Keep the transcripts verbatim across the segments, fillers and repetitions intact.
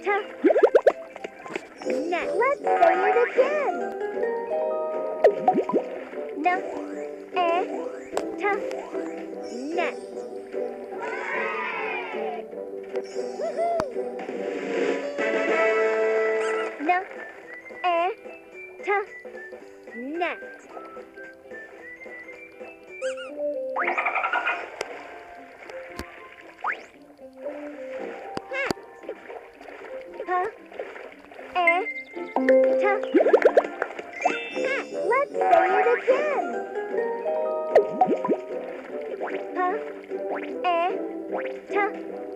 Net. Let's say it again. N, e, t, net. N, e, t, net. Hat. P, e, t, hat. Let's say it again. P, e, t, hat.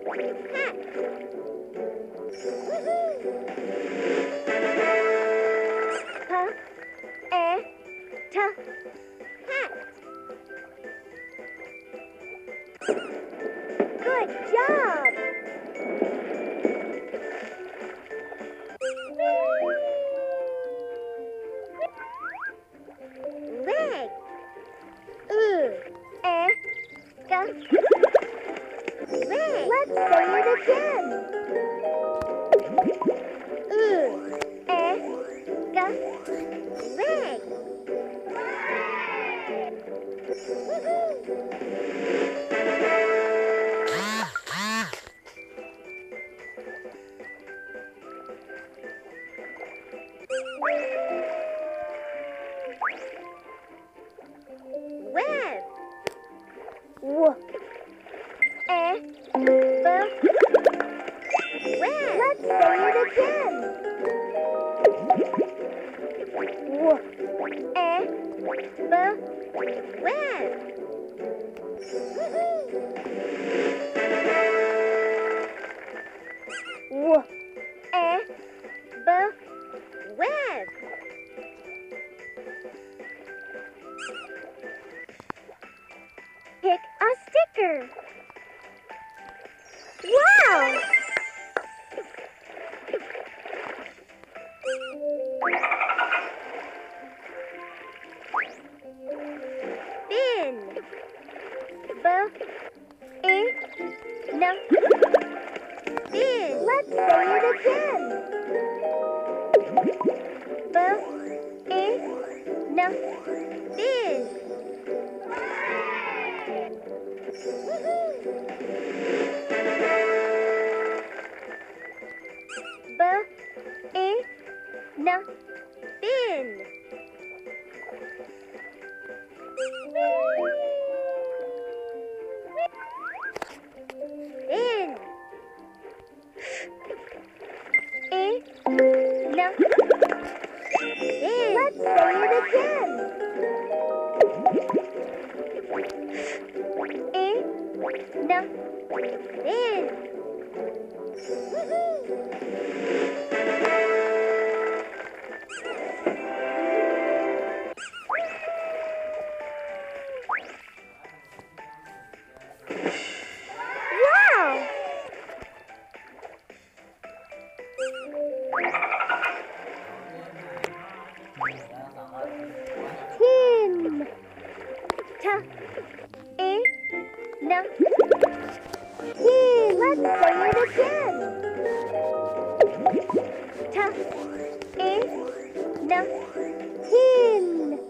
P, e, t, hat. Good job! Leg. U, e, g. Leg. Let's say it again. U, e, g. Leg. Web. W, e, b. Web. Let's say it again. W, e, b. Web. W, e, b. Web. Pick a sticker. Wow! Bin. B, e, n. Bin. Let's say it again. B, e, n. Bin. B, e, n, bin. Bin. E, n, bin. Let's say it again. E, n, bin. Wow! Tin. T, e, n. Tin. Let's say it again. T, e, n. Tin.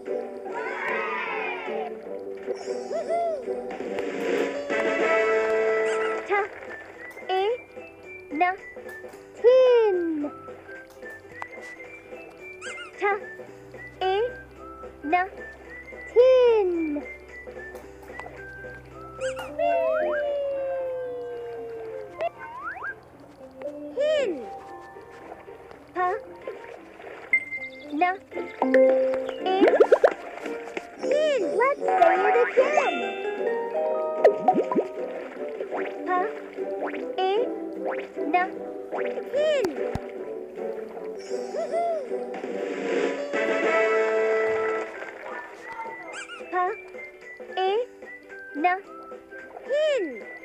T, e, n. Tin. T, e, n. Tin. Hin. P, n, e, hin. Let's say it again. P, e, n, hin. P, e, n, hin.